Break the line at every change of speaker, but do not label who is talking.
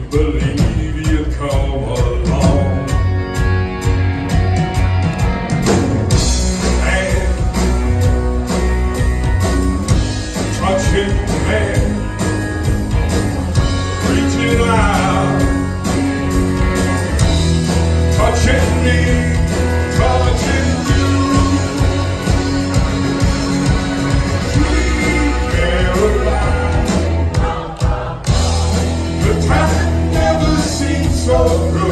believe you come along. Man, touching man, reaching out, touching me, touching you. Sweet Caroline, the time never seemed so good.